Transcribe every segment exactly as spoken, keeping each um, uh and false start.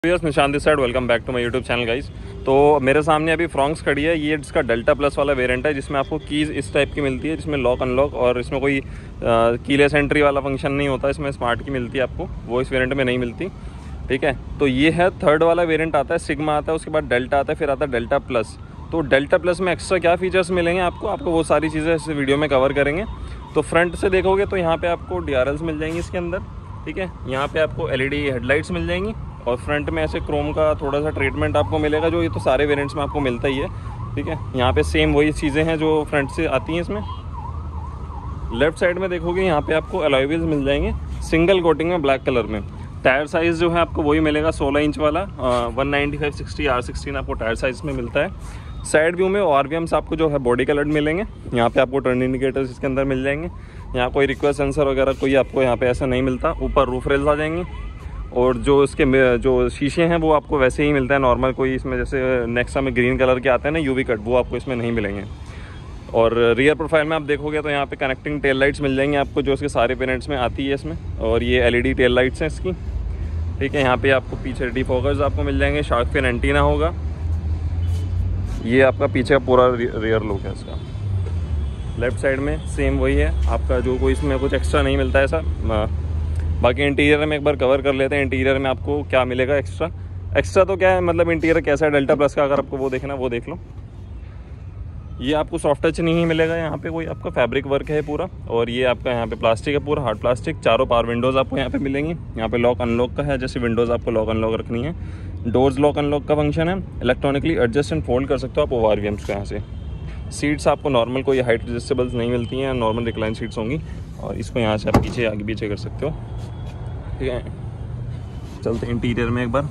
निशान this side, welcome back to my YouTube channel guys. तो मेरे सामने अभी फ्रॉन्क्स खड़ी है। ये इसका डेल्टा प्लस वाला वेरिएंट है जिसमें आपको कीज़ इस टाइप की मिलती है, जिसमें लॉक अनलॉक और इसमें कोई कीलेस एंट्री वाला फंक्शन नहीं होता। इसमें स्मार्ट की मिलती है आपको, वो इस वेरिएंट में नहीं मिलती। ठीक है, तो ये है थर्ड वाला वेरिएंट आता है, सिग्मा आता है, उसके बाद डेल्टा आता है, फिर आता है डेल्टा प्लस। तो डेल्टा प्लस में एक्स्ट्रा क्या फीचर्स मिलेंगे आपको आपको वो सारी चीज़ें इस वीडियो में कवर करेंगे। तो फ्रंट से देखोगे तो यहाँ पे आपको डी आर एल्स मिल जाएंगी इसके अंदर। ठीक है, यहाँ पे आपको एल ई डी हेडलाइट्स मिल जाएंगी और फ्रंट में ऐसे क्रोम का थोड़ा सा ट्रीटमेंट आपको मिलेगा, जो ये तो सारे वेरिएंट्स में आपको मिलता ही है। ठीक है, यहाँ पे सेम वही चीज़ें हैं जो फ्रंट से आती हैं इसमें। लेफ्ट साइड में देखोगे यहाँ पे आपको अलॉय व्हील्स मिल जाएंगे सिंगल कोटिंग में ब्लैक कलर में। टायर साइज़ जो है आपको वही मिलेगा सोलह इंच वाला, one ninety five sixty R sixteen आपको टायर साइज़ में मिलता है। साइड व्यू में आर वी एम्स आपको जो है बॉडी कलर्ड मिलेंगे। यहाँ पे आपको टर्न इंडिकेटर्स इसके अंदर मिल जाएंगे। यहाँ कोई रिक्वेस्ट सेंसर वगैरह कोई आपको यहाँ पे ऐसा नहीं मिलता। ऊपर रूफ रेल्स आ जाएंगी और जो इसके जो शीशे हैं वो आपको वैसे ही मिलता है नॉर्मल, कोई इसमें जैसे नेक्सा में ग्रीन कलर के आते हैं ना यूवी कट, वो आपको इसमें नहीं मिलेंगे। और रियर प्रोफाइल में आप देखोगे तो यहाँ पे कनेक्टिंग टेल लाइट्स मिल जाएंगी आपको, जो इसके सारे वेरिएंट्स में आती है इसमें। और ये L E D tail lights हैं इसकी। ठीक है, यहाँ पे आपको पीछे डिफोकर्स आपको मिल जाएंगे, शार्क फिन एंटीना होगा। ये आपका पीछे का पूरा रियर लुक है इसका। लेफ्ट साइड में सेम वही है आपका, जो कोई इसमें कुछ एक्स्ट्रा नहीं मिलता है ऐसा। बाकी इंटीरियर में एक बार कवर कर लेते हैं, इंटीरियर में आपको क्या मिलेगा एक्स्ट्रा। एक्स्ट्रा तो क्या है, मतलब इंटीरियर कैसा है डेल्टा प्लस का, अगर आपको वो देखना वो देख लो। ये आपको सॉफ्ट टच नहीं मिलेगा, यहाँ पे कोई आपका फैब्रिक वर्क है पूरा। और ये आपका यहाँ पे प्लास्टिक है पूरा, हार्ड प्लास्टिक। चारों पावर विंडोज़ आपको यहाँ पे मिलेंगी। यहाँ पे लॉक अनलॉक का है, जैसे विंडोज़ आपको लॉक अनलॉक रखनी है। डोर्स लॉक अनलॉक का फंक्शन है। इलेक्ट्रॉनिकली एडजस्ट एंड फोल्ड कर सकते हो आप ओ आर वी एम्स को यहाँ से। सीट्स आपको नॉर्मल कोई हाइट एडजस्टेबल्स नहीं मिलती हैं, नॉर्मल रिक्लाइन सीट्स होंगी। और इसको यहाँ से आप पीछे आगे पीछे कर सकते हो। ठीक है, चलते हैं इंटीरियर में एक बार।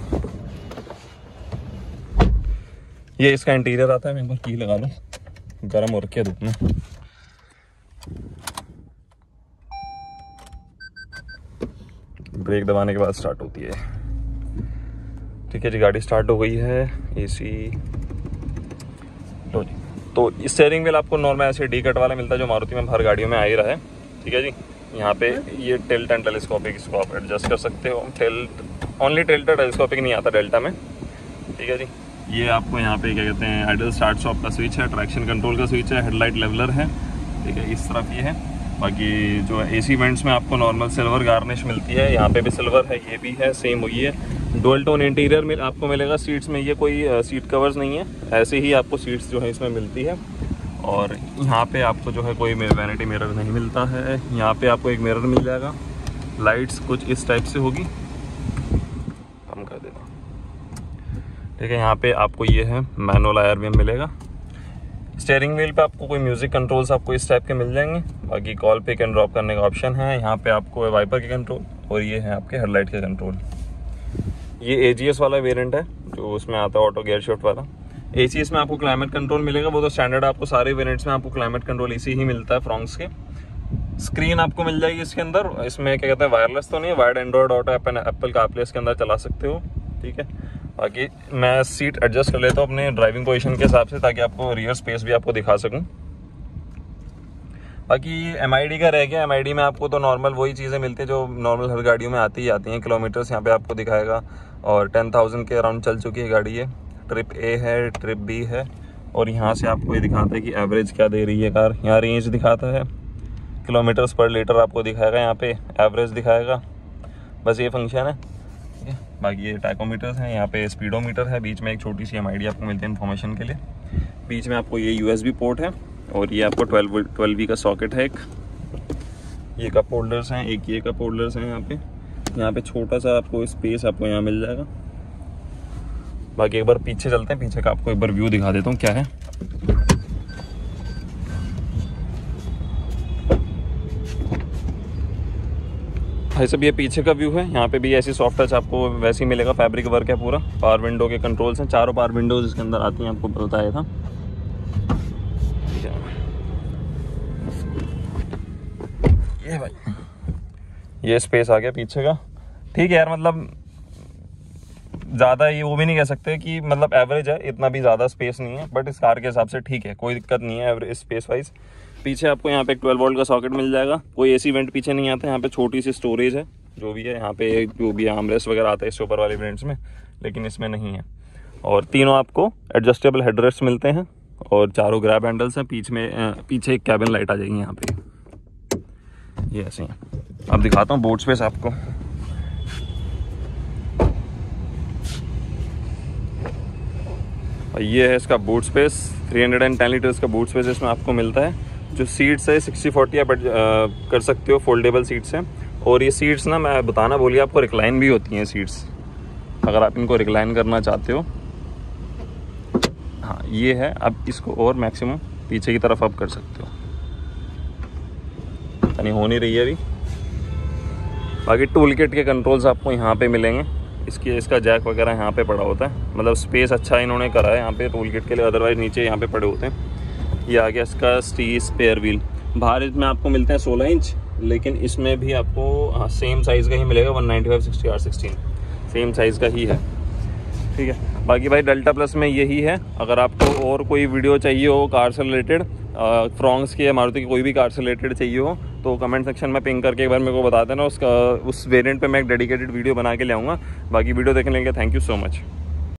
ये इसका इंटीरियर आता है, मैं एक बार की लगा लूँ, गर्म हो रखी है धूप में। ब्रेक दबाने के बाद स्टार्ट होती है। ठीक है जी, गाड़ी स्टार्ट हो गई है। एसी लो जी। तो स्टीयरिंग व्हील आपको नॉर्मल ऐसे डी कट वाला मिलता है, जो मारुति में हर गाड़ियों में आ ही रहा है। ठीक है जी, यहाँ पे ये टिल्ट एंड टेलीस्कोपिक, इसको आप एडजस्ट कर सकते हो। टिल्ट ओनली टिल्ट, टेलीस्कोपिक नहीं आता डेल्टा में। ठीक है जी, ये आपको यहाँ पे क्या कहते हैं, आइडल स्टार्ट स्टॉप का स्विच है, ट्रैक्शन कंट्रोल का स्विच है, हेडलाइट लेवलर है। ठीक है, इस तरफ ये है। बाकी जो एसी वेंट्स में आपको नॉर्मल सिल्वर गार्निश मिलती है, यहाँ पे भी सिल्वर है, ये भी है, सेम वही है। डुअल टोन इंटीरियर में आपको मिलेगा। सीट्स में ये कोई सीट कवर्स नहीं है, ऐसे ही आपको सीट्स जो है इसमें मिलती है। और यहाँ पे आपको जो है कोई वैनिटी मिरर नहीं मिलता है। यहाँ पे आपको एक मिरर मिल जाएगा। लाइट्स कुछ इस टाइप से होगी, कम कर देना। ठीक है, यहाँ पे आपको ये है manual I R V M मिलेगा। स्टीयरिंग व्हील पे आपको कोई म्यूजिक कंट्रोल्स आपको इस टाइप के मिल जाएंगे। बाकी कॉल पिक एंड ड्रॉप करने का ऑप्शन है। यहाँ पे आपको वाइपर के कंट्रोल और ये है आपके हेडलाइट के कंट्रोल। ये ए जी एस वाला वेरिएंट है, जो उसमें आता है ऑटो गियर शिफ्ट वाला। ए सी एस में आपको क्लाइमेट कंट्रोल मिलेगा, वो तो स्टैंडर्ड आपको सारे वेरिएंट्स में आपको क्लाइमेट कंट्रोल इसी ही मिलता है फ्रॉन्क्स के। स्क्रीन आपको मिल जाएगी इसके अंदर। इसमें क्या कहते हैं, वायरलेस तो नहीं है, वायर्ड एंड्रॉइड ऑटो एप्पल का प्ले इसके अंदर चला सकते हो। ठीक है, बाकी मैं सीट एडजस्ट कर लेता हूँ अपने ड्राइविंग पोजीशन के हिसाब से, ताकि आपको रियर स्पेस भी आपको दिखा सकूँ। बाकी एम आई डी का रह गया। एम आई डी में आपको तो नॉर्मल वही चीज़ें मिलती हैं जो नॉर्मल हर गाड़ियों में आती ही आती हैं। किलोमीटर्स यहाँ पे आपको दिखाएगा और टेन थाउजेंड के अराउंड चल चुकी है गाड़ी ये। ट्रिप ए है, ट्रिप बी है। और यहाँ से आपको ये दिखाता है कि एवरेज क्या दे रही है कार। यहाँ रेंज दिखाता है, किलोमीटर्स पर लीटर आपको दिखाएगा, यहाँ पे एवरेज दिखाएगा। बस ये फंक्शन है। ठीक है, बाकी ये टैकोमीटर्स हैं, यहाँ पे स्पीडोमीटर है। बीच में एक छोटी सी एम आई डी आपको मिलती है इन्फॉर्मेशन के लिए। बीच में आपको ये यू एस बी पोर्ट है और ये आपको ट्वेल्व ट्वेल्व वी का सॉकेट है। एक ये कप होल्डर्स हैं, एक ये कप होल्डर्स हैं। यहाँ पे यहाँ पे छोटा सा आपको स्पेस आपको यहाँ मिल जाएगा। बाकी एक बार पीछे चलते हैं, पीछे का आपको एक बार व्यू दिखा देता हूँ क्या है। भाई सब ये पीछे का व्यू है। यहाँ पे भी ऐसी सॉफ्ट टच आपको वैसे ही मिलेगा, फैब्रिक वर्क है पूरा। पावर विंडो के कंट्रोल्स हैं, चारों पावर विंडोज इसके अंदर आती हैं, आपको बताया था। ये भाई ये स्पेस आ गया पीछे का। ठीक है यार, मतलब ज़्यादा ये वो भी नहीं कह सकते कि मतलब एवरेज है, इतना भी ज़्यादा स्पेस नहीं है, बट इस कार के हिसाब से ठीक है, कोई दिक्कत नहीं है एवरेज स्पेस वाइज। पीछे आपको यहाँ पे एक ट्वेल्व वोल्ट का सॉकेट मिल जाएगा। कोई एसी वेंट पीछे नहीं आता। यहाँ पे छोटी सी स्टोरेज है, जो भी है यहाँ पे, जो भी आर्मरेस्ट वगैरह आता है इसके ऊपर वाले वेरिएंट्स में। लेकिन इसमें नहीं है। और तीनों आपको एडजस्टेबल हेडरेस्ट मिलते हैं और चारों ग्रैब हैंडल्स हैं। पीछे में पीछे एक कैबिन लाइट आ जाएगी यहाँ पे, ये ऐसे हैं। अब दिखाता हूँ बूट स्पेस आपको। और ये है इसका बूट स्पेस, तीन सौ दस लीटर्स का बूट स्पेस इसमें आपको मिलता है। जो सीट्स है सिक्सटी फोर्टी आप कर सकते हो, फोल्डेबल सीट्स हैं। और ये सीट्स ना, मैं बताना बोलिए आपको, रिक्लाइन भी होती हैं सीट्स, अगर आप इनको रिक्लाइन करना चाहते हो। हाँ ये है, अब इसको और मैक्सिमम पीछे की तरफ आप कर सकते हो, यानी हो नहीं रही है अभी। बाकी टूल किट के कंट्रोल्स आपको यहाँ पे मिलेंगे। इसकी इसका जैक वगैरह यहाँ पे पड़ा होता है, मतलब स्पेस अच्छा इन्होंने करा है यहाँ पे टूल किट के लिए, अदरवाइज नीचे यहाँ पे पड़े होते हैं। ये आ गया इसका स्टी स्पेयर व्हील। बाहर इसमें आपको मिलते हैं सोलह इंच, लेकिन इसमें भी आपको हाँ सेम साइज़ का ही मिलेगा, one ninety five sixty R sixteen same size का ही है, ठीक है। बाकी भाई डेल्टा प्लस में यही है। अगर आपको और कोई वीडियो चाहिए हो कार से रिलेटेड, फ्रॉन्क्स की या मारुति की कोई भी कार से रिलेटेड चाहिए हो, तो कमेंट सेक्शन में पिंग करके एक बार मेरे को बता देना। उसका उस वेरिएंट पे मैं एक डेडिकेटेड वीडियो बना के ले आऊँगा। बाकी वीडियो देखने के लिए थैंक यू सो मच।